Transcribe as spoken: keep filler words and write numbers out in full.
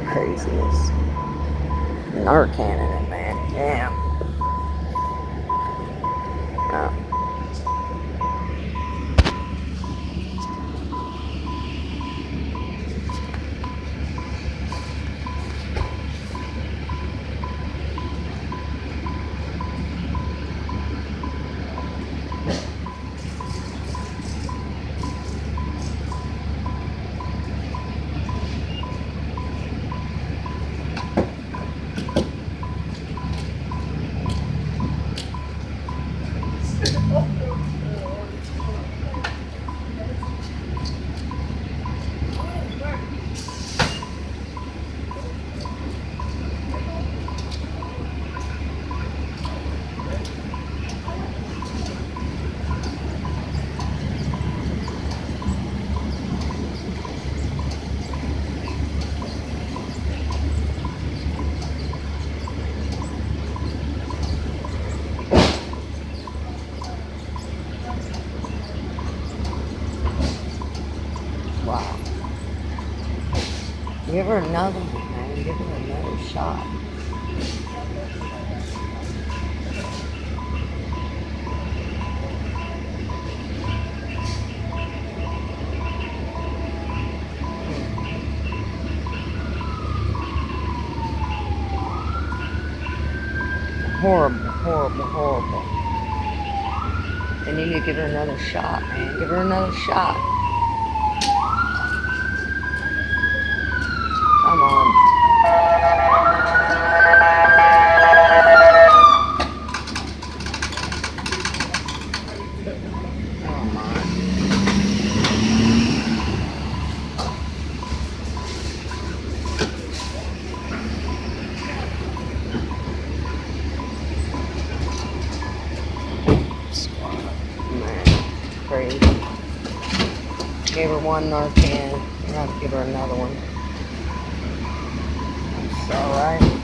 craziness. Narcan in it, man. Damn. Oh. Wow. Give her another one, man. Give her another shot. Horrible, horrible, horrible. They need to give her another shot, man. Give her another shot. Come on. Oh my. Man, crazy. Gave her one Narcan. I'm gonna have to give her another one. It's alright.